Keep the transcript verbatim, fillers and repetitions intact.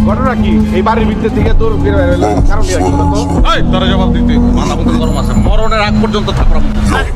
ঘটনা কি এই বাড়ির ভিতর থেকে তোর কারণ কি রাখি তো এই তোরা জবাব দিতে মাথা মতো গরম আছে মরণের আগ পর্যন্ত থাকলাম